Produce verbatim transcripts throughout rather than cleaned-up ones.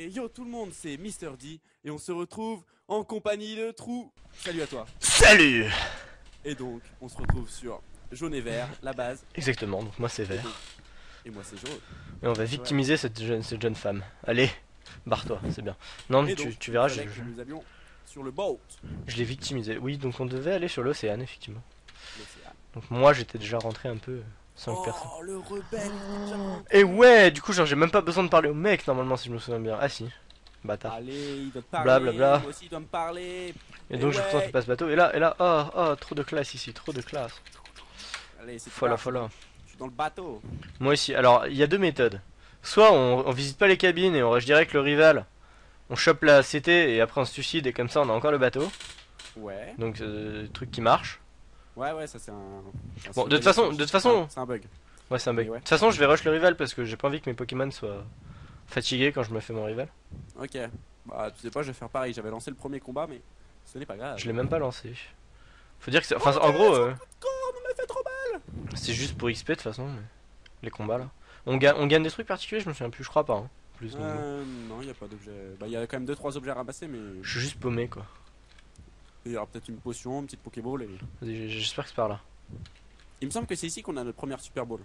yo tout le monde, c'est Mister D et on se retrouve en compagnie de Trou. Salut à toi. Salut. Et donc, on se retrouve sur jaune et vert, la base. Exactement, donc moi c'est Et, vert. donc- et moi c'est jaune. Et on va victimiser cette jeune, cette jeune femme. Allez, barre-toi, c'est bien. Non, mais Et tu, donc, tu verras, il je, fallait je, que nous allions sur le boat. je l'ai victimisé. Oui, donc on devait aller sur l'océan, effectivement. L'océan. Donc moi j'étais déjà rentré un peu sans le personne. Oh, le rebelle. tiens. Et ouais, du coup, genre j'ai même pas besoin de parler au mec normalement, si je me souviens bien. Ah si, bâtard. Allez, il doit te parler. Blablabla. Moi aussi, il doit me parler. Et donc Et je ouais. présente le passe-bateau. Et là, et là, oh, oh, trop de classe ici, trop de classe. Allez, c'est Voilà, parti. voilà. Je suis dans le bateau. Moi aussi, alors il y a deux méthodes. Soit on, on visite pas les cabines et on rush direct le rival, on chope la C T et après on se suicide et comme ça on a encore le bateau. Ouais. Donc euh, truc qui marche. Ouais, ouais, ça c'est un. un Bon, de toute super façon, message. de toute façon- C'est un bug. Ouais, c'est un bug. Mais ouais. De toute façon, je vais rush le rival parce que j'ai pas envie que mes Pokémon soient fatigués quand je me fais mon rival. Ok. Bah, tu sais pas, je vais faire pareil. J'avais lancé le premier combat, mais ce n'est pas grave. Je l'ai même pas lancé. Faut dire que c'est. Enfin, en gros, euh, Corps, on m'a fait trop mal. c'est juste pour X P de toute façon. Mais... Les combats là. On, ga on gagne des trucs particuliers, je me souviens plus, je crois pas. Hein. Plus, donc, bon. Euh, non, il y a pas d'objet. Bah, il y a quand même deux trois objets à ramasser, mais Je suis juste paumé quoi. il y aura peut-être une potion, une petite Pokéball. Et... Vas-y, j'espère que c'est par là. Il me semble que c'est ici qu'on a notre première Super Ball.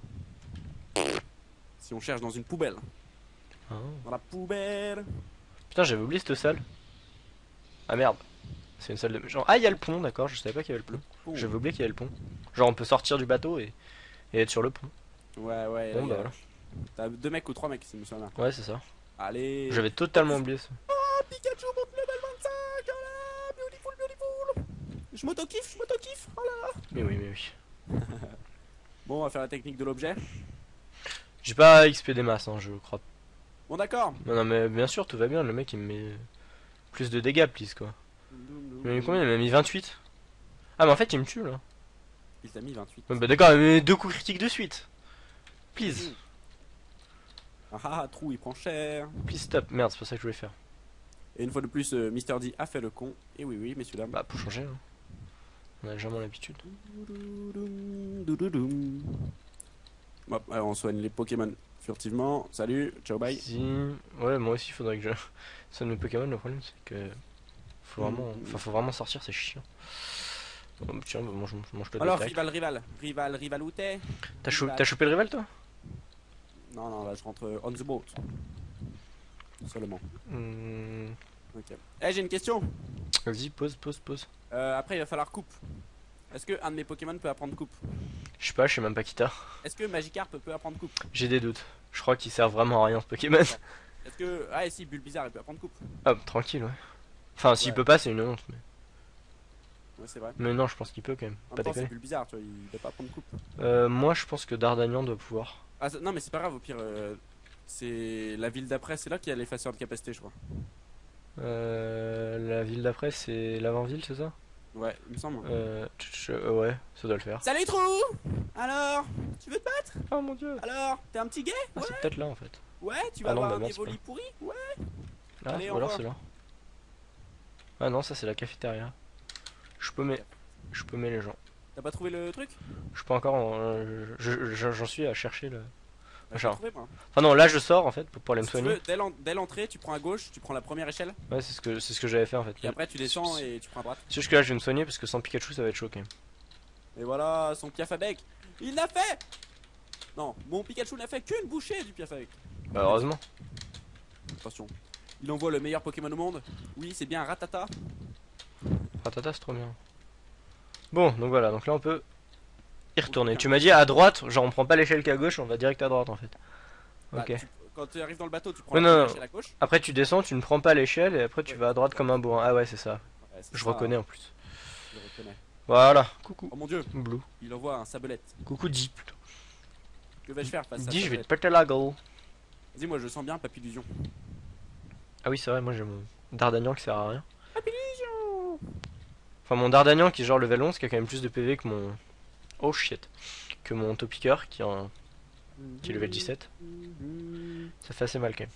Si on cherche dans une poubelle. Ah. Dans la poubelle. Putain, j'avais oublié cette salle. Ah merde. C'est une salle de. Genre, ah, il y a le pont, d'accord, je savais pas qu'il y avait le pont. Oh. J'avais oublié qu'il y avait le pont. Genre, on peut sortir du bateau et, et être sur le pont. Ouais, ouais. Bon, là, il y bah a- voilà. T'as deux mecs ou trois mecs, si je me souviens bien. Ouais, c'est ça. Allez. J'avais totalement oublié ça. Ah, Pikachu monte level vingt-cinq. Oh là, beautiful, beautiful. Je m'auto-kiffe, je m'auto-kiffe. Oh là là. Mais oui, mais oui. Bon, on va faire la technique de l'objet. J'ai pas X P des masses, hein, je crois. Bon, d'accord. Non, non, mais bien sûr, tout va bien. Le mec, il me met plus de dégâts, please, quoi. Il m'a mis combien? Il m'a mis vingt-huit. Ah, mais en fait, il me tue, là. Il t'a mis vingt-huit. Ouais, bah d'accord, il met deux coups critiques de suite. Please. Ah ah, ah, Trou, il prend cher. Please stop. Merde, c'est pas ça que je voulais faire. Et une fois de plus, euh, Mister D a fait le con. Et oui, oui, messieurs, dames. Bah, pour changer, hein. On a légèrement l'habitude. Bon, alors on soigne les Pokémon furtivement. Salut, ciao, bye. Si... Ouais, moi aussi, il faudrait que je sonne mes Pokémon. Le problème, c'est que. Faut vraiment. Enfin, faut vraiment sortir, c'est chiant. Oh, bah, tiens, bah, mange, mange toi Alors, direct. rival, rival. Rival, rival, où t'es? T'as cho rival. t'as chopé le rival, toi? Non, non, là, je rentre euh, on the boat. Seulement. Hmm, Ok. Eh, j'ai une question. Vas-y, pause, pause, pause. Euh, après, il va falloir coupe. Est-ce que un de mes Pokémon peut apprendre coupe? Je sais pas, je sais même pas qui t'as. Est-ce que Magikarp peut apprendre coupe? J'ai des doutes. Je crois qu'il sert vraiment à rien ce Pokémon. Est-ce que. Ah, et si, Bulbizarre, il peut apprendre coupe? Ah, tranquille, ouais. Enfin, s'il Ouais. peut pas, c'est une honte. Mais, Ouais, c'est vrai. mais non, je pense qu'il peut quand même. En Pas même temps, c'est déconner. Bulbizarre, tu vois, il peut pas apprendre coupe. Euh, moi, je pense que Dardanian doit pouvoir. Ah, ça- non, mais c'est pas grave, au pire. euh, c'est la ville d'après, c'est là qu'il y a l'effaceur de capacité, je crois. Euh, la ville d'après, c'est l'avant-ville, c'est ça? Ouais, il me semble. Euh, tch, tch, euh, ouais, ça doit le faire. Salut Trou. Alors, tu veux te battre? Oh mon dieu! Alors, t'es un petit gay? Ah, Ouais. c'est peut-être là en fait. Ouais, tu vas Ah non, avoir bah un non, c'est évoli pourri? Ouais. Ah, Allez, ou au alors revoir. c'est là. Ah non, ça c'est la cafétéria. Je peux mettre. Je peux mettre les gens. T'as pas trouvé le truc? Je peux encore. en- euh, je- je- J'en suis à chercher le. Bah, je l'ai Machin. trouvé, moi. Enfin non, là je sors en fait pour, pour aller me Si tu soigner. veux, dès l'en- dès l'entrée, tu prends à gauche, tu prends la première échelle, Ouais, c'est ce que c'est ce que j'avais fait en fait. et après tu descends et tu prends à droite. C'est juste que là je vais me soigner parce que sans Pikachu ça va être chaud quand même. Et voilà, son Piafabec. Il n'a fait. Non, mon Pikachu n'a fait qu'une bouchée du Piafabec. Bah heureusement. Attention. Il envoie le meilleur Pokémon au monde. Oui, c'est bien Ratata. Ratata c'est trop bien. Bon, donc voilà, donc là on peut y retourner. Ok. Tu m'as dit à droite, genre on prend pas l'échelle qu'à gauche, on va direct à droite en fait. Bah, Ok. tu- quand tu arrives dans le bateau, tu prends Ouais, la non, première non. échelle à gauche. Après tu descends, tu ne prends pas l'échelle et après tu Ouais. vas à droite comme un bourrin. Ah ouais, c'est ça. Ouais, c'est Je ça, reconnais hein, en plus. je le reconnais. Voilà. Coucou. Oh mon dieu, Blue. il envoie un sabelette. Coucou Di plutôt. Que vais-je faire face à Dis, je vais te Sabelette? péter la gueule. Vas-y, moi je sens bien Papillusion. Ah oui, c'est vrai, moi j'ai mon Dardanian qui sert à rien. Papillusion. Enfin, mon Dardanian qui est genre level onze qui a quand même plus de P V que mon. Oh shit. Que mon Topiqueur qui est, en... qui est level dix-sept. Ça fait assez mal quand même.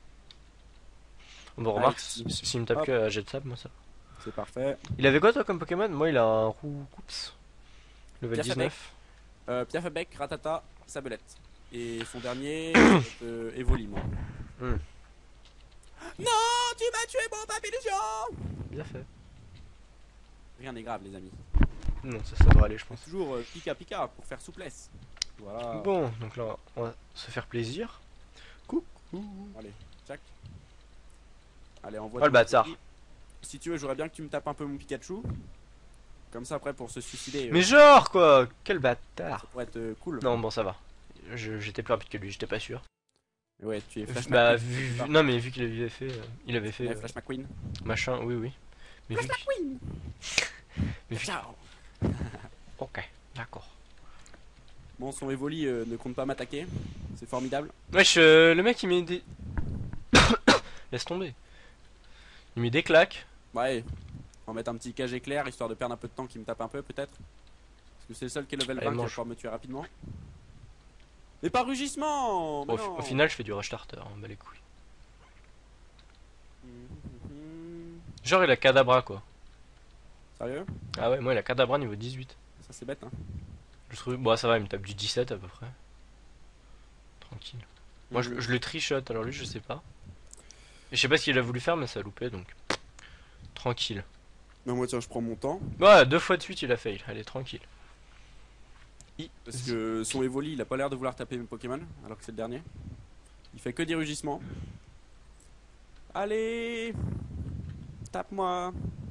Bon, remarque, Alex. s- s'il me tape Hop. que à jet de sable, moi ça. C'est parfait. Il avait quoi toi comme Pokémon? Moi il a un roux. Oups. Level Piafabec. dix-neuf. Euh, Piafabec, Ratata, Sabelette. Et son dernier, euh, Evoli, moi. Hmm. Non, tu m'as tué mon papillusion. Bien fait. Rien n'est grave les amis. Non, ça, ça devrait aller, je pense. Toujours euh, pika pika pour faire souplesse. Voilà. Bon, donc là, on va se faire plaisir. Coucou. Allez, tchac. Allez, envoie. Oh le bâtard. petit. Si tu veux, j'aurais bien que tu me tapes un peu mon Pikachu. Comme ça, après, pour se suicider. Mais euh, genre quoi. Quel bâtard. ça pourrait être euh, cool. Non, bon, ça va. Je- J'étais plus rapide que lui, j'étais pas sûr. Ouais, tu es Flash Bah, McQueen. vu, quelque part. vu- non, mais vu qu'il avait fait, euh, il avait fait Ouais, euh, Flash McQueen. machin, oui, oui. Mais vu que- McQueen. mais vu- Ciao. Ok, d'accord. Bon, son Evoli euh, ne compte pas m'attaquer. C'est formidable. Wesh, euh, le mec il met des. Laisse tomber. Il met des claques. Ouais. On va mettre un petit cage éclair histoire de perdre un peu de temps qui me tape un peu, peut-être. Parce que c'est le seul qui est level Allez, vingt qui va mange. pouvoir me tuer rapidement. Mais par rugissement mais Au, non. au final, je fais du rush starter, hein, bah les couilles. Mhm. Genre, il a Kadabra quoi. Sérieux? Ah ouais, moi il a Kadabra niveau dix-huit. Ça c'est bête hein. Je trouve. Bon, ça va, il me tape du dix-sept à peu près. Tranquille. Moi je, Mhm. je le trichote, alors lui je sais pas. Et je sais pas ce qu'il a voulu faire, mais ça a loupé donc. Tranquille. Non, moi tiens, je prends mon temps. Ouais, deux fois de suite il a fail, allez, tranquille. I- Parce que son Evoli il a pas l'air de vouloir taper mes Pokémon, alors que c'est le dernier. Il fait que des rugissements. Allez, tape-moi.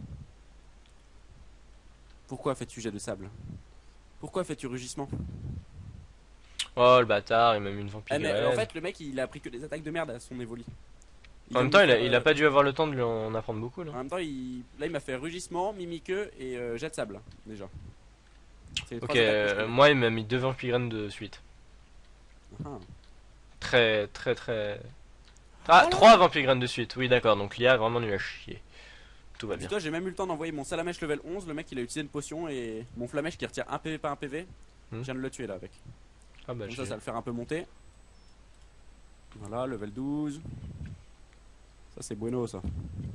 Pourquoi fais-tu jet de sable? Pourquoi fais-tu rugissement? Oh le bâtard, il m'a mis une Eh, vampire. mais, euh, En fait, le mec il a pris que des attaques de merde à son Evoli. Il En vient même de temps, me il a, faire, il a euh, pas dû avoir le temps de lui en apprendre beaucoup là. En même temps, il... là il m'a fait rugissement, mimiqueux et euh, jet de sable déjà. C'est les Ok, trois attaques que je euh, connais. moi il m'a mis deux vampires de suite. Ah. Très, très, très. Ah, Oh là trois vampires de suite, oui d'accord, donc l'I A vraiment lui a chier. Tout va bien. Dis-toi, j'ai même eu le temps d'envoyer mon Salamèche level onze. Le mec il a utilisé une potion et mon Flamèche qui retire un P V par un P V. Hmm. Je viens de le tuer là avec. Ah bah Comme j'ai- ça, ça va le faire un peu monter. Voilà, level douze. Ça, c'est bueno ça.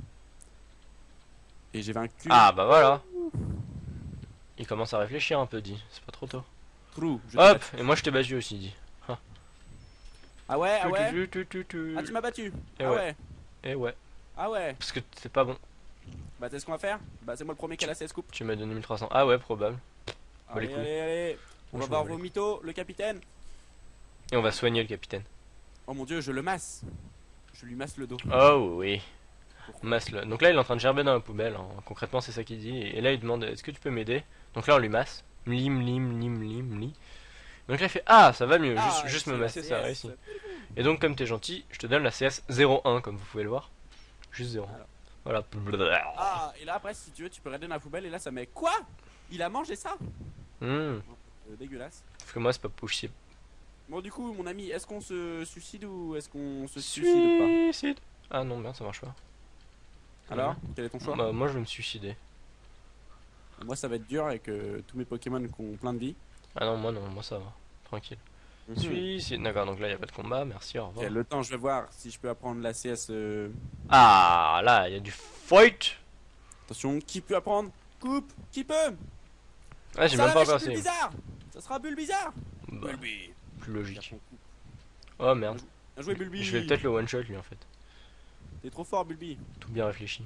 Et j'ai vaincu. Ah bah voilà. Il commence à réfléchir un peu, dit. C'est pas trop tôt. True. je t'ai Hop, battu. et moi je t'ai battu aussi, dit. Ah ouais, ah ouais. Tu, tu, tu, tu, tu. Ah, tu m'as battu. Et Ah ouais. ouais. Eh ouais, Ah ouais. parce que c'est pas bon. Bah, tu sais ce qu'on va faire? Bah, c'est moi le premier qui a la C S coupe. Tu m'as donné mille trois cents. Ah ouais, probable. Bah, les Allez, couilles. allez, allez. On Moi, va je voir m'en bats vos mythos, le capitaine. Et on va soigner le capitaine. Oh mon dieu, je le masse. Je lui masse le dos. Oh oui. Pourquoi? Masse-le. Donc là, il est en train de gerber dans la poubelle. Hein. Concrètement, c'est ça qu'il dit. Et là, il demande est-ce que tu peux m'aider? Donc là, on lui masse. Lim, lim, lim, lim, li. Donc là, il fait ah, ça va mieux. Ah, juste juste c'est me la masser, C S. ça a réussi. Et donc, comme t'es gentil, je te donne la C S zéro un, comme vous pouvez le voir. Juste zéro. Alors. Voilà. Ah, et là après, si tu veux, tu peux raider dans la poubelle. Et là, ça met quoi? Il a mangé ça? Hmm. Euh, dégueulasse. Parce que moi, c'est pas possible. Bon, du coup, mon ami, est-ce qu'on se suicide ou est-ce qu'on se suicide pas? Suicide. Ah non, merde, ça marche pas. Alors, quel est ton choix? Bah, moi, je vais me suicider. Moi, ça va être dur avec euh, tous mes Pokémon qui ont plein de vie. Ah non, moi non, moi ça va. Tranquille. Mhm. Suicide. D'accord, donc là, il a pas de combat. Merci, au revoir. Ok, le temps, je vais voir si je peux apprendre la C S. euh, Ah, là, il y a du fight. Attention, qui peut apprendre? Coupe, qui peut? Ah, j'ai Ça même la pas mèche passé. bizarre. Ça sera Bulbizarre. Bah, Bulbi. plus logique. Garçon, coupe. Oh merde. Bien joué, Bulbi. Je vais peut-être le one shot lui en fait. T'es trop fort, Bulbi. Tout bien réfléchi.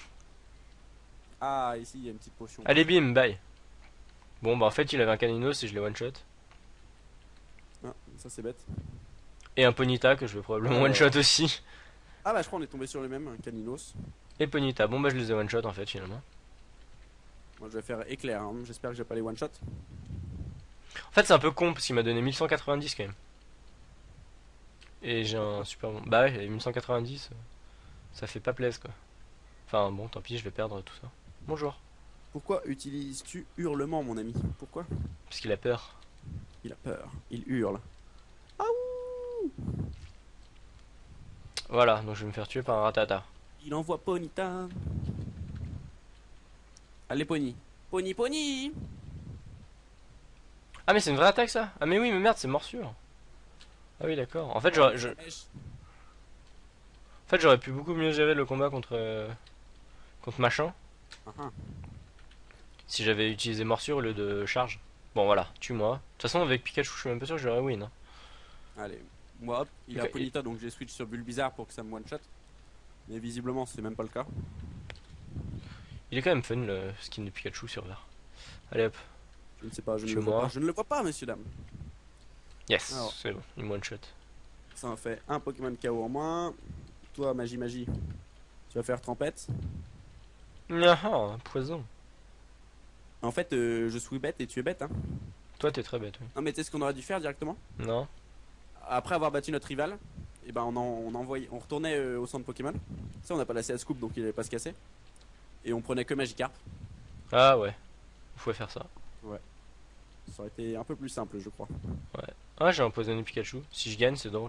Ah, ici, il y a une petite potion. Allez, bim, bye. Bon, bah en fait, il avait un Caninos et je l'ai one shot. Ah, ça, c'est bête. Et un Ponyta que je vais probablement Oh. one shot aussi. Ah, bah, je crois qu'on est tombé sur les mêmes, un Caninos. Et Ponyta. Bon, bah je les ai one shot en fait finalement. Moi, je vais faire éclair. Hein. J'espère que j'ai pas les one shot. En fait, c'est un peu con parce qu'il m'a donné mille cent quatre-vingt-dix quand même. Et j'ai un super bon. Bah ouais, mille cent quatre-vingt-dix, euh, ça fait pas plaisir quoi. Enfin bon, tant pis, je vais perdre tout ça. Bonjour. Pourquoi utilises-tu hurlement, mon ami? Pourquoi? Parce qu'il a peur. Il a peur. Il hurle. Voilà, donc je vais me faire tuer par un ratata. Il envoie Ponyta. Allez, Pony. Pony, Pony. Ah mais c'est une vraie attaque ça? Ah mais oui, mais merde, c'est morsure. Ah oui, d'accord. En fait, j'aurais je- en fait, j'aurais pu beaucoup mieux gérer le combat contre euh, contre machin Ah, ah. si j'avais utilisé morsure au lieu de charge. Bon voilà, tue-moi. De toute façon, avec Pikachu, je suis même pas sûr que j'aurais win. Hein. Allez. Moi, hop, il a Ok, Ponyta, donc j'ai switch sur Bulbizarre pour que ça me one-shot. Mais visiblement, c'est même pas le cas. Il est quand même fun le skin de Pikachu sur vert. Allez hop, Je ne sais pas, je ne Chez le vois moi. pas. Je ne le vois pas, messieurs, dames. yes, Alors. c'est bon, il me one shot. Ça en fait un Pokémon K O en moins. Toi, Magie Magie, tu vas faire Tempête. Ah, poison. En fait, euh, je suis bête et tu es bête, hein. Toi t'es très bête, oui. Non, mais tu sais ce qu'on aurait dû faire directement? Non? Après avoir battu notre rival, et ben on, en, on, envoyait, on retournait euh, au centre Pokémon. Ça, on n'a pas la C S Coupe donc il allait pas se casser. Et on prenait que Magikarp. Ah ouais, il faut faire ça. Ça aurait été un peu plus simple, je crois. Ah, j'ai empoisonné Pikachu. Si je gagne, c'est drôle.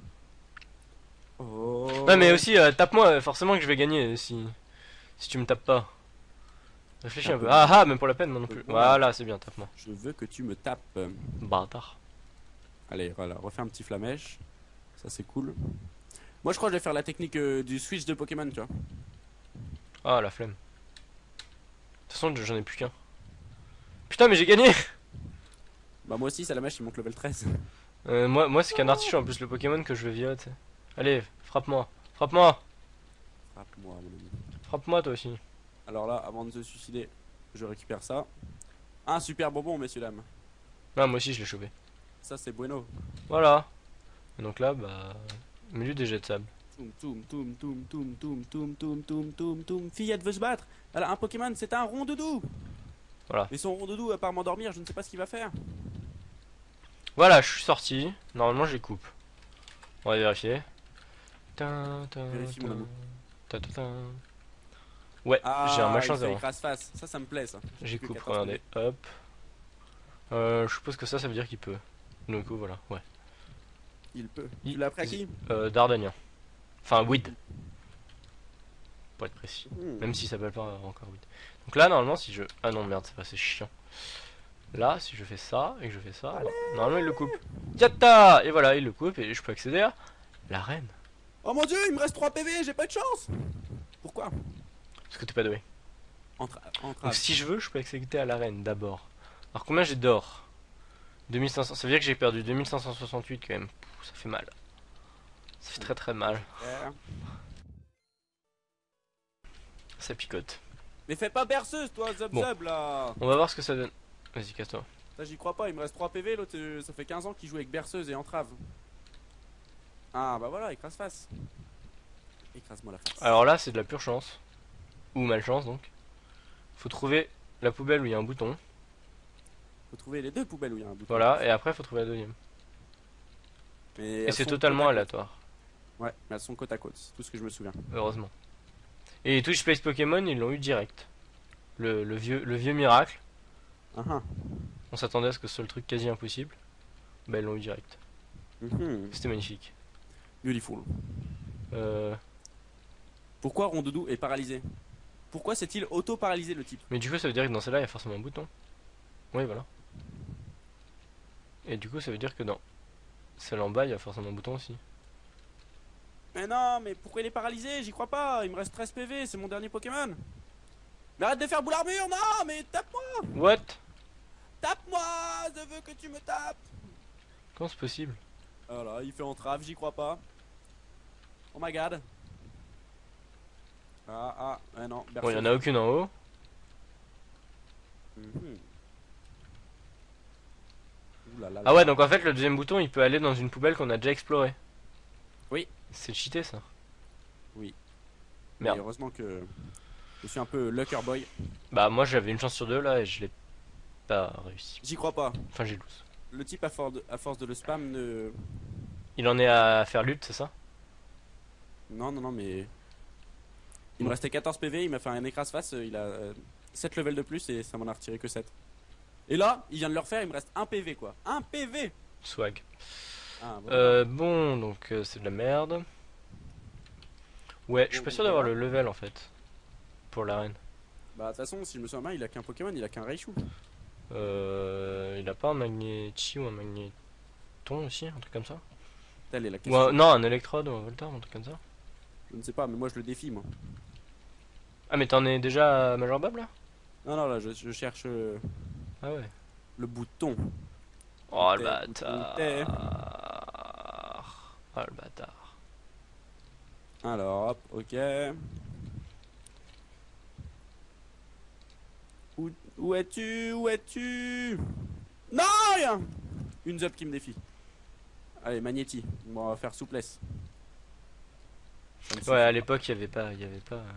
Oh. Ouais, mais aussi, euh, tape-moi, forcément que je vais gagner si, si tu me tapes pas. Réfléchis Un un peu. peu Ah moins. ah, même pour la peine, moi non plus. peu moins. Voilà, c'est bien, tape-moi. Je veux que tu me tapes. Bâtard. Allez, voilà, refais un petit flamèche. Ça, c'est cool. Moi, je crois que je vais faire la technique euh, du switch de Pokémon, tu vois. Ah, la flemme. De toute façon, j'en ai plus qu'un. Putain, mais j'ai gagné! Bah, moi aussi, Salamèche, il monte level treize. Euh, moi, moi c'est qu'un artichaut en plus, le Pokémon que je veux virer, tu sais. Allez, frappe-moi. Frappe-moi! Frappe-moi, mon ami. Frappe-moi, toi aussi. Alors là, avant de se suicider, je récupère ça. Un super bonbon, messieurs, dames. Ah, moi aussi, je l'ai chopé. Ça, c'est bueno. Voilà. Et donc là, bah. Milieu des jets de sable. Toum, toum, toum, toum, toum, toum, toum, toum, toum, toum, toum. Fillette veut se battre. Alors, un Pokémon, c'est un rondoudou. Voilà. Mais son rondoudou, à part m'endormir, je ne sais pas ce qu'il va faire. Voilà, je suis sorti. Normalement, je les coupe. On va vérifier. Tin, tin, Vérifie, mon tin, amour. tin, tin, tin. Ouais, Ah, j'ai un machin il fait zéro. écrase face. Ça, ça me plaît, ça. J'ai Plus coupe, quatorze regardez. Hop. Euh, je suppose que ça, ça veut dire qu'il peut. Donc voilà, ouais. Il peut. Il- Tu l'as pris à qui? Euh, Dardanien. Enfin, Weed. Pour être précis. Hmm. Même s'il s'appelle pas encore Weed. Donc là, normalement, si je. Ah non, merde, c'est pas, c'est chiant. Là, si je fais ça et que je fais ça, bah, normalement, il le coupe. Yatta! Et voilà, il le coupe et je peux accéder à l'arène. Oh mon dieu, il me reste trois P V, j'ai pas de chance. Pourquoi? Parce que t'es pas doué. Entre, entre Donc si je veux, je peux accéder à l'arène d'abord. Alors combien j'ai d'or? deux mille cinq cents. Ça veut dire que j'ai perdu deux mille cinq cent soixante-huit quand même. Pouh, ça fait mal. Ça fait très très mal. Ça picote. Mais fais pas berceuse, toi, Zub Bon. Zub là. On va voir ce que ça donne. Vas-y, casse-toi. Ça, j'y crois pas, il me reste trois P V, l'autre, euh, ça fait quinze ans qu'il joue avec berceuse et entrave. Ah bah voilà, écrase face. Écrase-moi la face. Alors là, c'est de la pure chance. Ou malchance donc. Faut trouver la poubelle où il y a un bouton. Faut trouver les deux poubelles où il y a un bouton. Voilà, et après, faut trouver la deuxième. Mais Et elles c'est sont totalement côte à côte. aléatoire. Ouais, mais elles sont côte à côte, c'est tout ce que je me souviens. Heureusement. Et les Twitch Space Pokémon, ils l'ont eu direct. Le, le vieux, le vieux miracle. Ah ah. On s'attendait à ce que ce soit le truc quasi impossible. Bah, ils l'ont eu direct. Mhm. C'était magnifique. Beautiful. Euh... Pourquoi Rondoudou est paralysé? Pourquoi s'est-il auto-paralysé le type? Mais du coup, ça veut dire que dans celle-là, il y a forcément un bouton. Oui, voilà. Et du coup, ça veut dire que dans celle en bas, il y a forcément un bouton aussi. Mais non, mais pourquoi il est paralysé? J'y crois pas, il me reste treize P V, c'est mon dernier Pokémon. Mais arrête de faire boule armure, non, mais tape-moi. What? Tape-moi, je veux que tu me tapes. Comment c'est possible? Voilà, il fait entrave, j'y crois pas. Oh my god. Ah ah, ouais non, Bon, il y en a aucune en haut. Mhm. Ouh là là Ah là. ouais, donc en fait, le deuxième bouton, il peut aller dans une poubelle qu'on a déjà explorée. Oui. C'est cheaté, ça. Oui. Merde. Mais heureusement que je suis un peu lucker boy. Bah, moi, j'avais une chance sur deux, là, et je l'ai pas réussi. J'y crois pas. Enfin, j'ai loose. Le type à force de, à force de le spam ne... Il en est à faire lutte, c'est ça? Non, non, non, mais... Il me restait quatorze P V, il m'a fait un écrase face, il a euh, sept levels de plus et ça m'en a retiré que sept. Et là, il vient de le refaire, il me reste un P V quoi. un P V. Swag. Ah, bon, Euh, bon, donc euh, c'est de la merde. Ouais, je suis pas sûr d'avoir le level en fait. Pour l'arène. Bah de toute façon, si je me souviens bien, il a qu'un Pokémon, il a qu'un Raichu. Euh, il a pas un Magnéti ou un Magnéton aussi, un truc comme ça? Telle est la Ou question. un- non, un Electrode ou un Voltorb, un truc comme ça. Je ne sais pas, mais moi je le défie moi. Ah, mais t'en es déjà à Major Bab là? Non, non, là, je, je cherche euh, Ah ouais. le bouton. Oh le Bouton, bâtard. bouton. Oh le bâtard. Alors, hop, ok. Où, où es-tu? Où es-tu? Non, rien. Une zop qui me défie. Allez, Magnéti. Bon, on va faire souplesse. Ça me Ouais, suffit à pas. l'époque, il y avait pas, il y avait pas.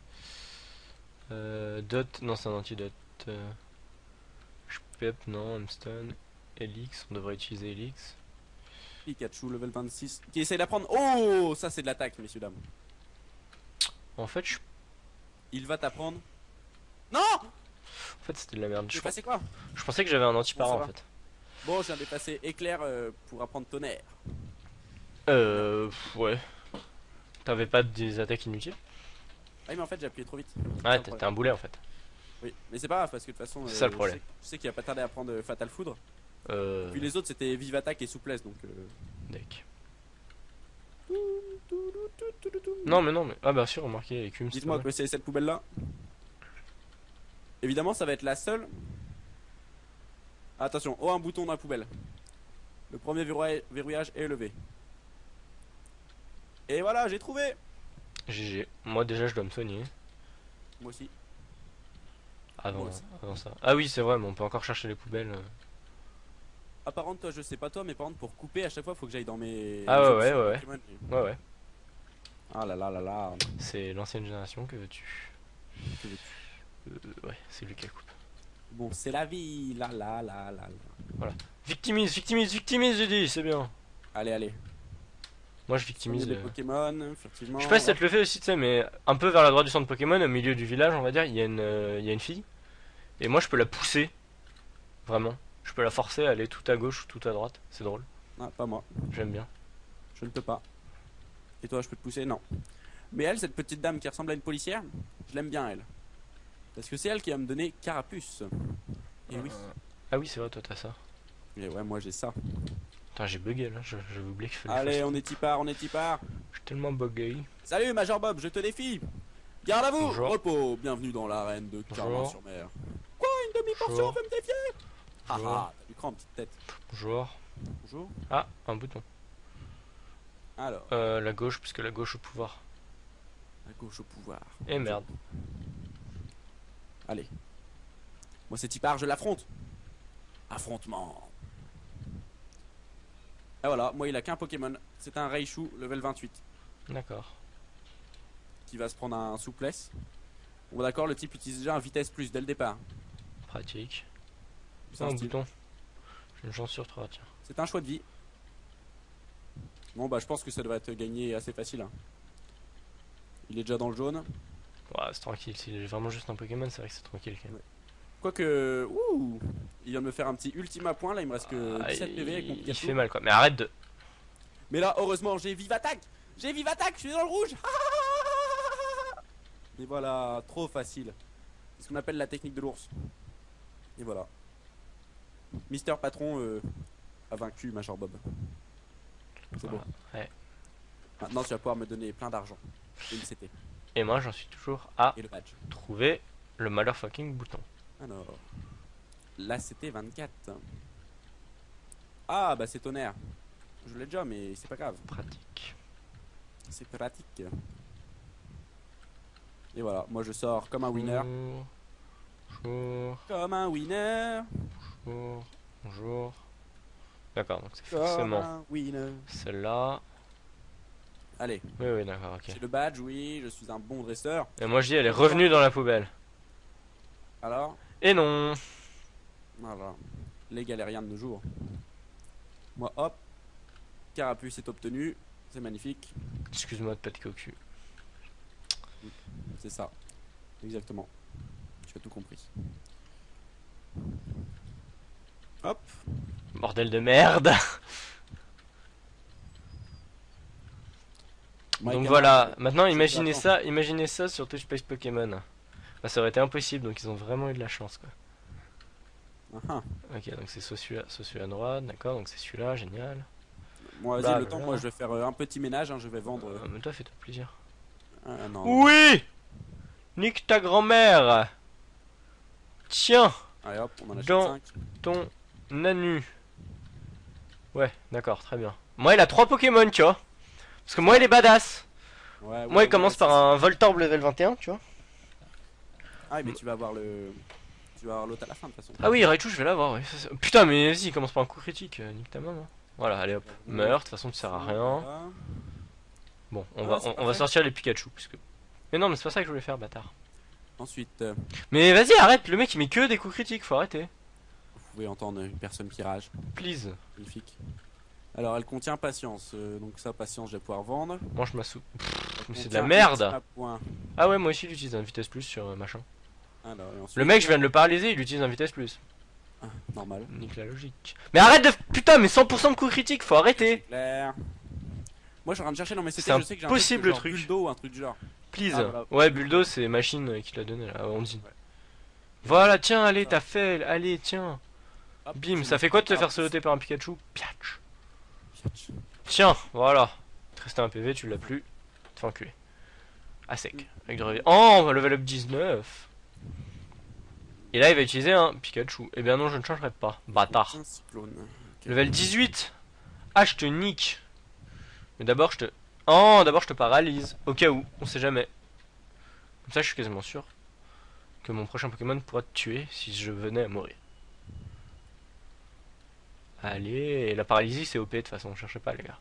Euh, dot, non, c'est un antidote. Euh, Pep, non, Hamstone, Elix, on devrait utiliser Elix. Pikachu, level vingt-six. Qui essaye d'apprendre. Oh, ça c'est de l'attaque, messieurs, dames. En fait, je... Il va t'apprendre. Non! en fait, c'était de la merde. Je, J'ai pen- passé quoi? je pensais que j'avais un anti-para Bon, ça en va. fait. Bon, je viens de passer éclair euh, pour apprendre tonnerre. Euh, pff, ouais. T'avais pas des attaques inutiles? Ah, mais en fait, j'ai appuyé trop vite. Ouais, Aucun t'es problème. un boulet en fait. Oui, mais c'est pas grave parce que de toute façon. C'est euh, ça le problème. Je sais, je sais qu'il a pas tardé à prendre euh, Fatal Foudre. Euh. Puis les autres c'était vive attaque et souplesse donc. Euh... Deck. Non, mais non, mais. Ah, bah, sûr, remarquez, écume, c'est Dites-moi pas que c'est cette poubelle là. Évidemment, ça va être la seule. Attention, oh, un bouton dans la poubelle. Le premier verrouillage, verrouillage est levé. Et voilà, j'ai trouvé. mal. G G. Moi, déjà, je dois me soigner. Moi aussi. Avant, Moi aussi. avant ça. Ah, oui, c'est vrai, mais on peut encore chercher les poubelles. Ah, par contre, toi, je sais pas toi, mais par contre, pour couper à chaque fois, faut que j'aille dans mes. Ah, mes ouais, options ouais, ouais. Pokémon. Ouais, ouais. Ah là là là là. C'est l'ancienne génération, que veux-tu? Que veux-tu? Euh, ouais, c'est lui qui la coupe. Bon, c'est la vie. Là là là là là. Victimise, victimise, victimise, j'ai dit, c'est bien. Allez, allez. Moi, je victimise. Soigner euh, des Pokémon, furtivement. Je sais pas si ça te le fait aussi, tu sais, mais un peu vers la droite du centre Pokémon, au milieu du village, on va dire, il y a une, euh, il y a une fille. Et moi, je peux la pousser. Vraiment. Je peux la forcer à aller tout à gauche ou tout à droite. C'est drôle. Ah, pas moi. J'aime bien. Je ne peux pas. Et toi, je peux te pousser? Non. Mais elle, cette petite dame qui ressemble à une policière, je l'aime bien, elle. Parce que c'est elle qui va me donner Carapuce. Et oui. Ah oui, c'est vrai, toi, t'as ça. Et ouais, moi j'ai ça. Putain, j'ai bugué là. Je- J'avais oublié qu'il fallait Allez, faire on est tipard, on est tipard. ça. Je suis tellement bugué. Salut, Major Bob, je te défie. Garde à vous. Bonjour. Repos. Bienvenue dans l'arène de Bonjour. Carmin-sur-Mer. Quoi, une demi-portion, Bonjour. veut me défier? Ah Bonjour. ah, t'as du cran, petite tête. Bonjour. Bonjour. Ah, un bouton. Alors, Euh, la gauche, puisque la gauche au pouvoir. à gauche au pouvoir. Et merde. Allez. Moi c'est tipard, je l'affronte. Affrontement. Et voilà, moi il a qu'un Pokémon. C'est un Raichu, level vingt-huit. D'accord. Qui va se prendre un souplesse. Bon d'accord, le type utilise déjà un vitesse plus dès le départ. Pratique. C'est Ah, un un style. bouton. J'ai une chance sur trois, tiens. C'est un choix de vie. Bon bah je pense que ça devrait être gagné assez facile. hein. Il est déjà dans le jaune. Ouais, c'est tranquille. Si j'ai vraiment juste un Pokémon, c'est vrai que c'est tranquille quand même. Quoique, ouh, il vient de me faire un petit ultima point là, il me reste que Ah, dix-sept P V avec mon il, il Pikachu. fait mal quoi. Mais arrête de. Mais là, heureusement, j'ai vive attaque. J'ai vive attaque, je suis dans le rouge. Et voilà, trop facile. C'est ce qu'on appelle la technique de l'ours. Et voilà. Mister Patron euh, a vaincu Major Bob. C'est bon. Ouais. Maintenant, tu vas pouvoir me donner plein d'argent. Et une C T. Et moi, j'en suis toujours à Et le badge. trouver le motherfucking bouton. Alors. La C T vingt-quatre. Ah, bah c'est tonnerre. Je l'ai déjà, mais c'est pas grave. Pratique. C'est pratique. Et voilà, moi je sors comme un winner. Bonjour. Bonjour. Comme un winner. Bonjour. Bonjour. D'accord, donc c'est Comme forcément un winner. celle-là. Allez, Oui, oui, d'accord, ok. j'ai le badge, oui, je suis un bon dresseur. Et moi, je dis, elle est revenue dans la poubelle. Alors, Et non. voilà. Les galériens de nos jours. Moi, hop. Carapuce est obtenu. C'est magnifique. Excuse-moi de pas te cocu. C'est ça. Exactement. Tu as tout compris. Hop. Bordel de merde. My Donc Camarade. voilà, maintenant Je imaginez l'attends. ça, imaginez ça sur Touch Space Pokémon. Bah, ça aurait été impossible, donc ils ont vraiment eu de la chance quoi. Ah, ah. Ok, donc c'est soit celui-là, soit celui à droite, d'accord, donc c'est celui-là, génial. Bon, vas-y, Bah, le temps, voilà. moi je vais faire euh, un petit ménage. hein, je vais vendre. Euh, mais toi, fais-toi plaisir. euh, non. Oui. Nique ta grand-mère. Tiens, Allez hop, on en achète Dans- cinq. ton Nanu. Ouais, d'accord, très bien. Moi, il a trois Pokémon, tu vois. Parce que moi, il est badass. Ouais, Moi, ouais, il commence ouais, par c'est- un Voltorb level vingt et un, tu vois. Ah, mais tu vas avoir le. Tu vas avoir l'autre à la fin de toute façon. Ah oui, Raichu, je vais l'avoir, ouais. Ça, c'est- Putain, mais vas-y, il commence par un coup critique, euh, nique ta maman. Voilà, allez hop, meurs, de toute façon, tu sers à rien. Voilà. Bon, on Ah, va, c'est on, on va parfait. sortir les Pikachu, parce que... Mais non, mais c'est pas ça que je voulais faire, bâtard. Ensuite, euh, Mais vas-y, arrête, le mec il met que des coups critiques, faut arrêter. vous pouvez entendre une personne qui rage. Please. Magnifique. Alors, elle contient patience. euh, donc, ça, patience, je vais pouvoir vendre. Mange ma soupe. Mais c'est de Contient la merde. ultima point. Ah ouais, moi aussi j'utilise un vitesse plus sur euh, machin. Alors, et ensuite, Le mec, je viens de le paralyser, il utilise un vitesse plus. ah, normal. Nique la logique. Mais arrête de... Putain, mais cent pour cent de coups critiques, faut arrêter. Clair. Moi, je suis en train de chercher dans mes C T, C'est je sais que j'ai un truc, impossible, le genre truc. Buldo ou un truc du genre. Please. Ah, voilà. Ouais, Buldo, c'est machine euh, qui l'a donné là, on dit. Ouais. Voilà, tiens, allez, t'as fait, allez, tiens. Hop, Bim, je ça me fait quoi de te prends faire un- sauter par un Pikachu? Piatch. Piatch. Tiens, voilà. Il te restait un P V, tu l'as plus. Tu te fais enculer. À sec. Avec de réveil. Oh, on va level up dix-neuf. Et là, il va utiliser un Pikachu. Eh bien non, je ne changerai pas. Bâtard. Un cyclone. Ok. Level dix-huit. Ah, je te nique. Mais d'abord, je te... Oh, d'abord, je te paralyse. Au cas où, on sait jamais. Comme ça, je suis quasiment sûr que mon prochain Pokémon pourra te tuer si je venais à mourir. Allez, et la paralysie, c'est O P de toute façon, cherchez pas, les gars.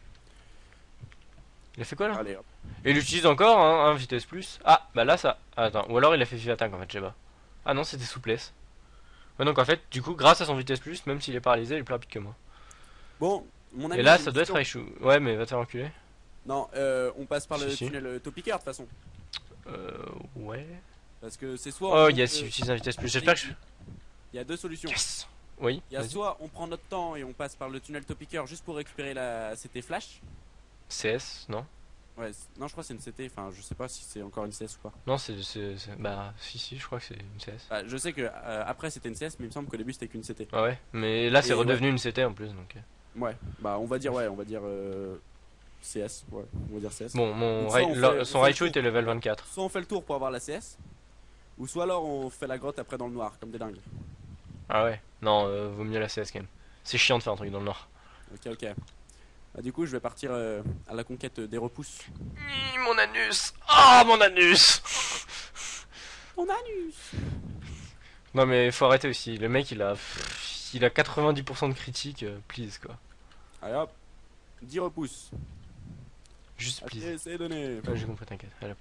Il a fait quoi là? Allez, hop. Et il utilise encore hein, un vitesse plus. Ah, bah là ça. Ah, attends, ou alors il a fait vive attaque en fait, je sais pas. Ah non, c'était souplesse. Ouais, donc en fait, du coup, grâce à son vitesse plus, même s'il est paralysé, il est plus rapide que moi. Bon, mon ami. Et là, j'ai ça une doit être question. Raichu. Ouais, mais va te faire enculer. Non, euh, on passe par le Si, si. tunnel euh, Topiqueur de toute façon. Euh, ouais. Parce que c'est soit. Oh on yes, monte, il euh, utilise un vitesse plus. J'espère que je. Il y a deux solutions. Yes. Oui. Il y a vas-y. soit on prend notre temps et on passe par le tunnel Topiqueur juste pour récupérer la C T Flash. C S, non? Ouais, c- non, je crois que c'est une C T. Enfin, je sais pas si c'est encore une C S ou pas. Non, c'est. c'est- c'est- Bah, si, si, je crois que c'est une C S. Bah, je sais que euh, après c'était une C S, mais il me semble qu'au début c'était qu'une C T. Ah ouais, mais là, c'est Et redevenu une C T en plus donc. euh. Ouais, bah on va dire, ouais, on va dire euh, C S. Ouais, on va dire C S. Bon, mon Donc, Rai- soit on la- fait- on son fait le Raichu tour était level pour- vingt-quatre. Soit on fait le tour pour avoir la C S, ou soit alors on fait la grotte après dans le noir, comme des dingues. Ah ouais. Non, euh, vaut mieux la C S quand même. C'est chiant de faire un truc dans le nord. Ok, ok. Bah, du coup, je vais partir euh, à la conquête des repousses. Ih, mon anus. Ah, mon anus. Mon anus. Non mais faut arrêter aussi. Le mec il a il a quatre-vingt-dix pour cent de critique, euh, please quoi. Allez hop, dix repousses. Juste Ok, please. c'est donné. Ouais, j'ai compris, t'inquiète. Allez, hop.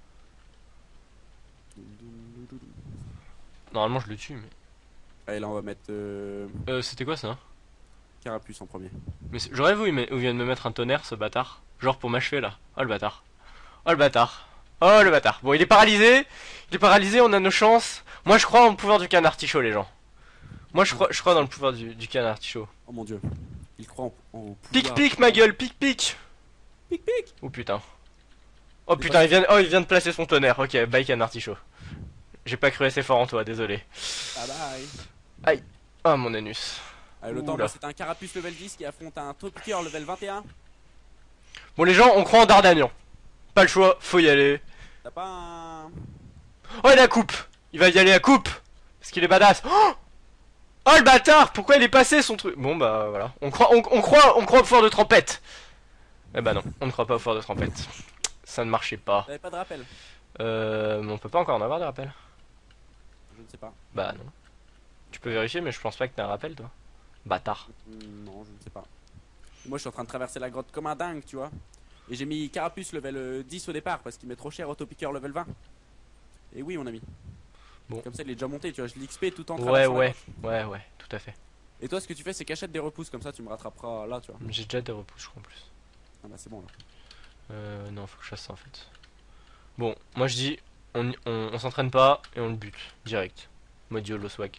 Normalement je le tue mais. Allez, là on va mettre euh, Euh, c'était quoi ça? Carapuce en premier. Mais c'est- j'aurais vu où il, met- où il vient de me mettre un tonnerre ce bâtard. Genre pour m'achever là. Oh le bâtard. Oh le bâtard. Oh le bâtard. Bon il est paralysé. Il est paralysé, on a nos chances. Moi je crois en le pouvoir du canard artichaut les gens. Moi je crois, je crois dans le pouvoir du, du canard artichaut. Oh mon dieu. Il croit en, en au Pic pouvoir. pic ma gueule, pic pic. Pic pic. Oh putain. Oh putain, il vient, oh, il vient de placer son tonnerre. Ok, bye canard artichaut. J'ai pas cru assez fort en toi, désolé. Bye bye. Oh mon anus. Allez, le temps, Oula. bah, c'est un Carapuce level dix qui affronte un Topiqueur level vingt et un. Bon les gens, on croit en Dardanian. Pas le choix, faut y aller. T'as pas un. Oh il est à coupe. Il va y aller à coupe. Parce qu'il est badass. Oh, oh le bâtard. Pourquoi il est passé son truc? Bon bah voilà. On croit, on, on croit, on croit au pouvoir de trompette. Eh bah non, on ne croit pas au pouvoir de trompette. Ça ne marchait pas. T'avais pas de rappel? Euh, mais on peut pas encore en avoir de rappel. Je ne sais pas. Bah non. Tu peux vérifier mais je pense pas que t'as un rappel toi. Bâtard. Hmm, non, je ne sais pas. Moi, je suis en train de traverser la grotte comme un dingue, tu vois. Et j'ai mis Carapuce level euh, dix au départ parce qu'il met trop cher au Topiqueur level vingt. Et oui, mon ami. Bon. Comme ça, il est déjà monté, tu vois. Je l'X P tout en Ouais traversant la ouais, grotte. ouais ouais, tout à fait. Et toi, ce que tu fais, c'est qu'achète des repousses comme ça, tu me rattraperas là, tu vois. J'ai déjà des repousses je crois en plus. Ah bah, c'est bon là. Euh, non, faut que je fasse ça en fait. Bon, moi je dis, on, on, on s'entraîne pas et on le bute, direct. Mode YOLO swag.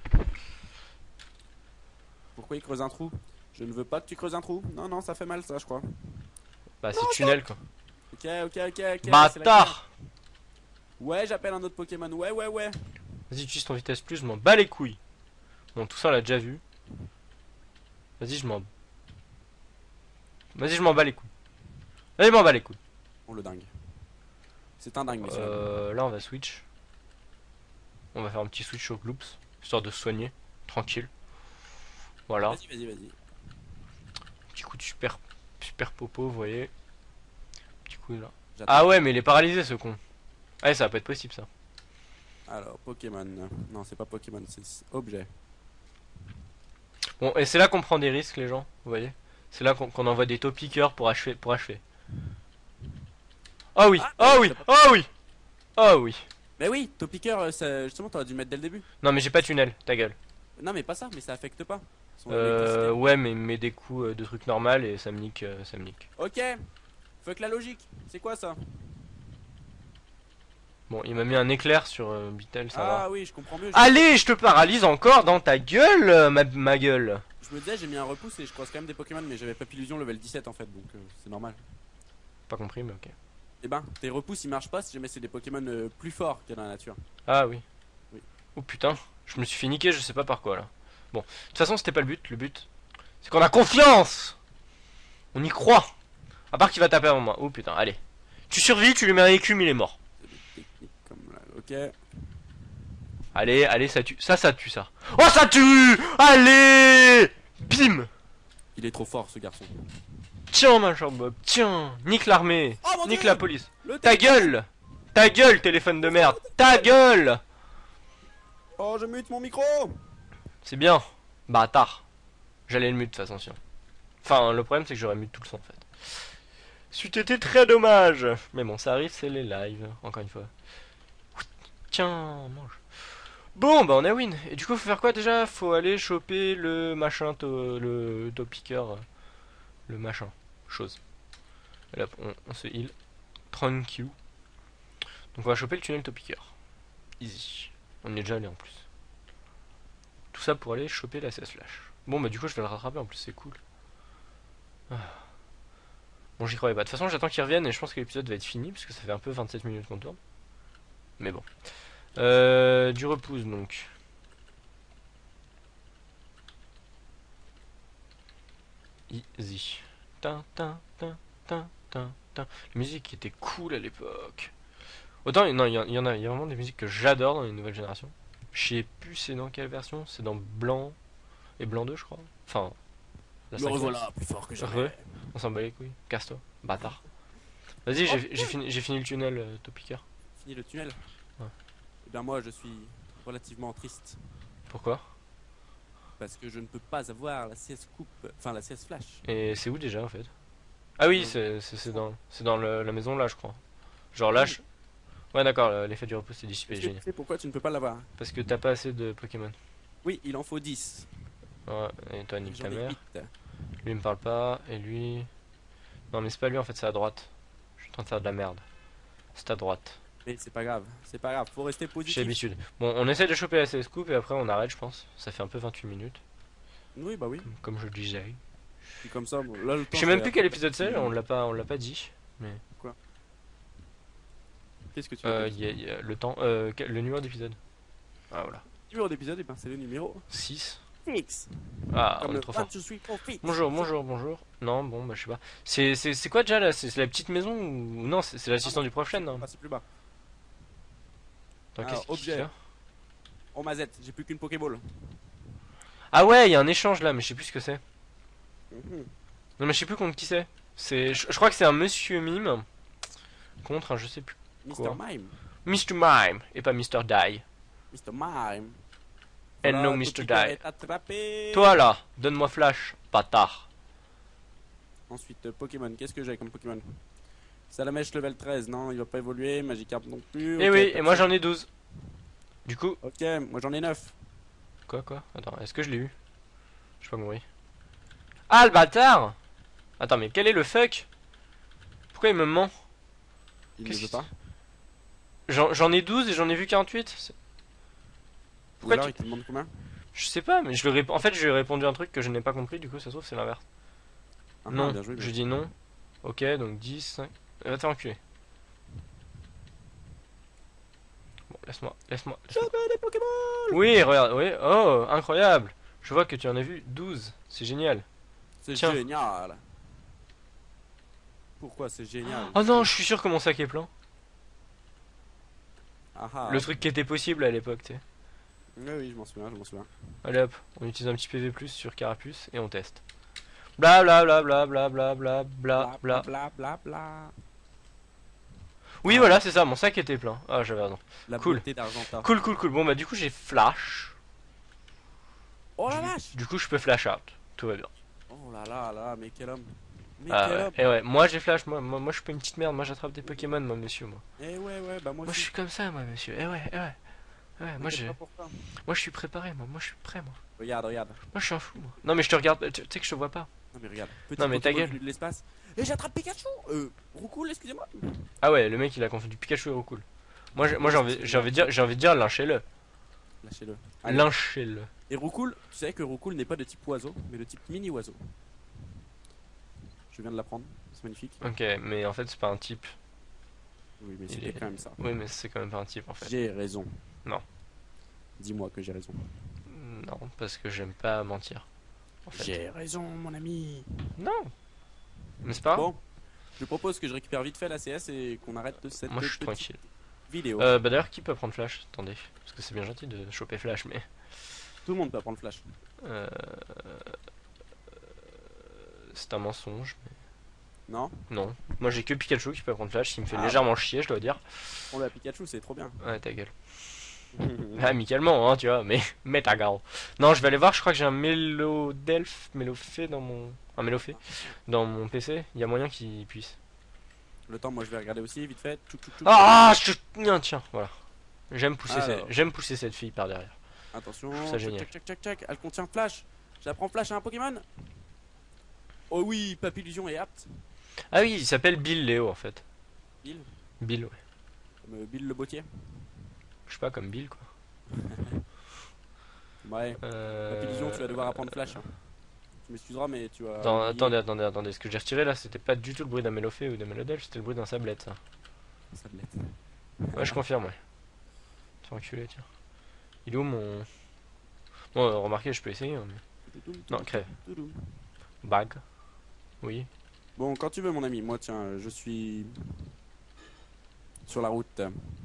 Pourquoi il creuse un trou? Je ne veux pas que tu creuses un trou. Non, non, ça fait mal, ça, je crois. Bah c'est tunnel quoi. Ok, ok, ok, ok. c'est la Bâtard! guerre. Ouais, j'appelle un autre Pokémon. Ouais, ouais, ouais. Vas-y, utilise ton vitesse plus, je m'en bats les couilles. Bon, tout ça on l'a déjà vu. Vas-y, je m'en. Vas-y, je m'en bats les couilles. Vas-y, je m'en bats les couilles. Oh, le dingue. C'est un dingue, messieurs. Euh, là, on va switch. On va faire un petit switch au Gloops, histoire de se soigner, tranquille. Voilà. Vas-y, vas-y, vas-y. Petit coup de super, super popo, vous voyez. Petit coup là. J'attends. Ah ouais, mais il est paralysé ce con. Ouais, ça va pas être possible ça. Alors, Pokémon. Non, c'est pas Pokémon, c'est objet. Bon, et c'est là qu'on prend des risques, les gens, vous voyez. C'est là qu'on qu'on envoie des top pickers pour achever. Pour achever. Oh oui, Ah, oh oui, oh oui, oh oui. Mais oui, Topicker, justement, t'aurais dû le mettre dès le début. Non, mais j'ai pas de tunnel, ta gueule. Non, mais pas ça, mais ça affecte pas. Son Euh, électricité. ouais, mais il me met des coups euh, de trucs normaux et ça me nique, euh, ça me nique. Ok, fuck la logique. C'est quoi ça? Bon, il m'a mis un éclair sur euh, Bitel, ça va. Ah oui, je comprends mieux. Je, Allez, je te paralyse encore dans ta gueule, euh, ma, ma gueule. je me disais, j'ai mis un repousse et je croise quand même des Pokémon, mais j'avais pas Illusion level dix-sept en fait, donc euh, c'est normal. Pas compris, mais ok. Et ben, tes repousses ils marchent pas si jamais c'est des Pokémon euh, plus forts qu'il y a dans la nature. Ah oui. Oui. Oh putain, je me suis fait niquer, je sais pas par quoi là. Bon, de toute façon, c'était pas le but. Le but, c'est qu'on a confiance. On y croit. À part qu'il va taper avant moi. Oh putain, allez. Tu survis, tu lui mets un écume, il est mort. C'est des techniques comme là, ok. Allez, allez, ça tue. Ça, ça tue ça. Oh, ça tue. Allez. Bim. Il est trop fort ce garçon. Tiens, machin Bob, tiens. Nique l'armée. Oh, mon Nique Dieu. la police. Le Ta téléphone. gueule. Ta gueule, téléphone de merde. Ta gueule. Oh, je mute mon micro. C'est bien. Bâtard. J'allais le mute de toute façon, sinon. Enfin, le problème, c'est que j'aurais mute tout le son en fait. C'eût été très dommage. Mais bon, ça arrive, c'est les lives, encore une fois. Tiens, mange. Bon, bah on a win. Et du coup, faut faire quoi déjà? Faut aller choper le machin, to- le top picker. euh, Le machin. Chose. Et là, on, on se heal. Tranquille. Donc on va choper le tunnel top picker. Easy. On y est déjà allé en plus. Tout ça pour aller choper la C S Flash. Bon, bah du coup, je vais le rattraper en plus, c'est cool. Ah. Bon, j'y croyais pas. De toute façon, j'attends qu'il revienne et je pense que l'épisode va être fini parce que ça fait un peu vingt-sept minutes qu'on tourne. Mais bon. Euh, du repousse donc. Easy. Tin, tin, tin, tin, tin, tin. La musique était cool à l'époque. Autant, non, il y, y en a, il y a vraiment des musiques que j'adore dans les nouvelles générations. Je sais plus c'est dans quelle version. C'est dans Blanc et Blanc deux, je crois. Enfin, la Me cinquième. revoilà plus fort que Re. jamais. On s'en bat les couilles. Casse-toi, bâtard. Vas-y, j'ai j'ai fini, j'ai fini le tunnel, euh, Topicker. Fini le tunnel. Ouais. Eh bien moi je suis relativement triste Pourquoi? parce que je ne peux pas avoir la C S coupe, enfin la C S flash. Et c'est où déjà en fait? Ah oui, Euh, c'est c'est- c'est dans, c'est dans le- la maison là, je crois. Genre là, je... Ouais, d'accord, le- l'effet du repousse est dissipé, Est-ce que génial. tu sais pourquoi tu ne peux pas l'avoir? Parce que t'as pas assez de Pokémon. Oui, il en faut dix. Ouais, et toi, nique ta J'en ai mère. huit. Lui, il me parle pas, et lui. Non, mais c'est pas lui en fait, c'est à droite. Je suis en train de faire de la merde. C'est à droite. Mais c'est pas grave, c'est pas grave, faut rester J'ai positif. l'habitude. Bon, on essaie de choper la C S Coupe et après on arrête, je pense. Ça fait un peu vingt-huit minutes, Oui, bah oui. comme, comme je le disais. Puis comme ça, bon, là le temps. Je sais même c'est- plus quel épisode c'est, on l'a pas, on l'a pas dit. Qu'est-ce que tu veux Euh, dire y a- y a le temps, euh, quel- le numéro d'épisode. Ah voilà. Numéro d'épisode, et ben c'est le numéro six. X. Ah, Comme on est le trop fort. je suis profite. Bonjour, bonjour, bonjour. Non, bon, bah je sais pas. C'est c'est- c'est quoi déjà là? C'est c'est la petite maison ou non? C'est c'est l'assistant du prochain, non? Ah, c'est plus bas. Attends, Alors, qu'est-ce qu'il objet. y a? Oh Mazette, j'ai plus qu'une Pokéball. Ah ouais, il y a un échange là, mais je sais plus ce que c'est. Mhm. Non, mais je sais plus contre qui c'est. C'est, je, je crois que c'est un Monsieur Mime contre un je sais plus. Mister Quoi Mime. Mister Mime et pas Mister Die. Mister Mime. And Voilà, no Mister Topicker Die. est attrapé. Toi là, donne-moi Flash, bâtard. Ensuite, euh, Pokémon, qu'est-ce que j'ai comme Pokémon? Salamèche level treize, non, il va pas évoluer. Magikarp non plus. Et ok, oui, et top moi ça. j'en ai douze. Du coup, Ok, moi j'en ai neuf. quoi, quoi? Attends, est-ce que je l'ai eu? Je sais pas compris. Ah, le bâtard! Attends, mais quel est le fuck? Pourquoi il me ment? Il ne Qu'est-ce veut qui- pas. J'en j'en ai douze et j'en ai vu quarante-huit. C'est- Ou Pourquoi alors tu- il te demande combien? Je sais pas, mais je lui ai... en fait, je lui ai répondu un truc que je n'ai pas compris, du coup, ça se trouve, c'est l'inverse. Ah, Non, bien joué, bien je joué. dis non. Ok, donc dix, cinq. Va te faire enculer. Bon, laisse-moi, laisse-moi. laisse-moi. Choper des Pokémon. Oui, regarde, oui. Oh, incroyable. Je vois que tu en as vu douze. C'est génial. C'est Tiens. génial. Pourquoi c'est génial? Oh non, je suis sûr que mon sac est plein. Ah ah. Le truc qui était possible à l'époque, tu sais. Oui, oui, je m'en souviens, je m'en souviens. Allez hop, on utilise un petit P V plus sur Carapuce et on teste. Bla bla bla bla bla bla bla bla bla. bla bla bla bla. Oui, Ah. voilà, c'est ça, mon sac était plein. Ah, j'avais raison. La Cool. beauté d'Argenta. Cool, cool, cool. Bon, bah, du coup, j'ai flash. Oh la Du, vache. du coup, je peux flash out. Tout va bien. Oh là là là, mais quel homme. Mais Ah, quel ouais. homme. Et ouais, moi, j'ai flash. Moi, moi, moi, je suis pas une petite merde. Moi, j'attrape des Pokémon, moi, monsieur, moi. Eh ouais, ouais, bah moi Moi, je aussi. suis comme ça, moi, monsieur. Eh ouais, eh ouais. Ouais, moi, T'inquiète je, pas pour ça. moi, je suis préparé, moi. Moi, je suis prêt, moi. Regarde, regarde. Moi, je suis un fou, moi. Non, mais je te regarde. Tu tu sais que je te vois pas. Non mais regarde. Petit Non, mais ta Pokémon gueule. venu de l'espace. Et j'attrape Pikachu. Euh, Roucoule, excusez-moi. Ah ouais, le mec, il a confondu Pikachu et Roucoule. Moi, j'ai- moi, j'ai envie, j'ai envie de dire, j'ai envie de dire, lâchez-le. Lâchez-le. Allez. Lâchez-le. Et Roucoule, tu savais que Roucoule n'est pas de type oiseau, mais de type mini oiseau. Je viens de l'apprendre, c'est magnifique. Ok, mais en fait, c'est pas un type. Oui, mais Il c'était est- quand même ça. Oui, mais c'est quand même pas un type, en fait. J'ai raison. Non. Dis-moi que j'ai raison. Non, parce que j'aime pas mentir. En fait. J'ai raison, mon ami. Non. Mais c'est pas grave. Bon, je propose que je récupère vite fait la C S et qu'on arrête de cette Moi, je suis petite tranquille. vidéo. Euh, bah d'ailleurs, qui peut prendre Flash? Attendez, parce que c'est bien gentil de choper Flash, mais... Tout le monde peut prendre flash. Euh... C'est un mensonge, mais... Non? Non. Moi, j'ai que Pikachu qui peut prendre Flash, qui me fait Ah. légèrement chier, je dois dire. On l'a Pikachu, c'est trop bien. Ouais, ta gueule. Amicalement, hein, tu vois, mais... Mais ta gueule. Non, je vais aller voir, je crois que j'ai un Mélodelph, Mélofée dans mon... Un Mélofée dans mon P C, il y a moyen qu'il puisse. Le temps, moi je vais regarder aussi, vite fait. Tchouk, tchouk, tchouk. Ah, je... Tiens, tiens, voilà. J'aime pousser, Alors. cette... j'aime pousser cette fille par derrière. Attention, Je trouve ça tchac, génial. tchac, tchac, tchac, tchac, elle contient flash. J'apprends flash à un Pokémon. Oh oui, Papillusion est apte. Ah oui, il s'appelle Bill Léo en fait. Bill, Bill, ouais. comme euh, Bill le bottier. Je sais pas, comme Bill quoi. Ouais, Euh... Papillusion, tu vas devoir apprendre flash. hein. Tu m'excuseras, mais tu vas. Attends, oublier. attendez, attendez, attendez. Ce que j'ai retiré là, c'était pas du tout le bruit d'un Mélofée ou d'un Mélodel, c'était le bruit d'un sablette ça. Ça me l'est. Ouais, je confirme, ouais. T'es enculé, tiens. Il est où mon. Bon, euh, remarquez, je peux essayer. hein, mais... Non, crève. Bag. Oui. Bon, quand tu veux, mon ami. Moi, tiens, je suis sur la route.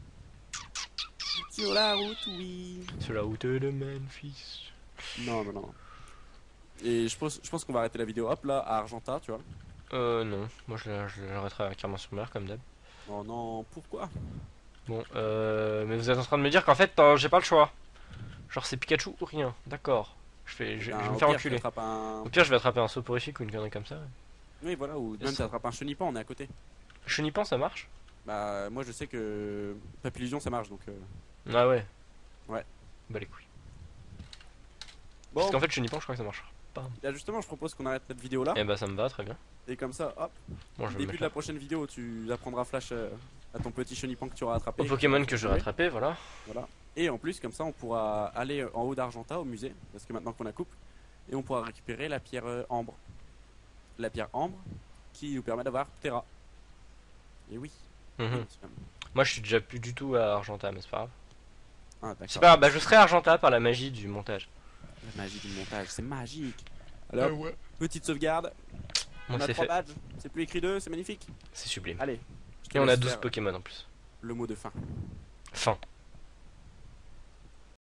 Sur la route, oui. Sur la route de Memphis. Non, non, non. Et je pense, je pense qu'on va arrêter la vidéo. Hop là, à Argenta, tu vois. Euh, non. Moi, je la- je l'arrêterai à Clermont-sur-Mer comme d'hab. Oh non, pourquoi? Bon, euh. Mais vous êtes en train de me dire qu'en fait, euh, j'ai pas le choix. Genre, c'est Pikachu ou rien. D'accord. Je, fais... je... je Ben, vais au me faire pire, enculer. tu attrapes un... Au pire, je vais attraper un soporifique ou une connerie comme ça. ouais. Oui, voilà, ou Yes. même tu attrapes un chenipan, on est à côté. Chenipan, ça marche? Bah, moi je sais que Papillusion ça marche donc. Euh... Ah ouais. Ouais. Bah les couilles. Bon, Parce qu'en fait, Chenipan, je crois que ça marche. là justement, je propose qu'on arrête cette vidéo là. Eh bah, ça me va, très bien. Et comme ça, hop, Bon, au je vais me début mettre de la là. prochaine vidéo, tu apprendras Flash euh, à ton petit chenipan que tu auras attrapé. Au Pokémon que je vais rattraper, voilà. Voilà. Et en plus, comme ça, on pourra aller en haut d'Argenta au musée, parce que maintenant qu'on a coupe, et on pourra récupérer la pierre euh, ambre. La pierre ambre qui nous permet d'avoir Terra. Et oui. Mhm. Moi, je suis déjà plus du tout à Argenta, mais c'est pas grave. Ah, d'accord. C'est pas grave, bah, je serai à Argenta par la magie du montage. La magie du montage, c'est magique. Alors, petite sauvegarde. Bon, on a c'est trois fait. badges, c'est plus écrit deux, c'est magnifique. C'est sublime. Allez. je te Et on a laisse douze faire Pokémon en plus. Le mot de fin. Fin.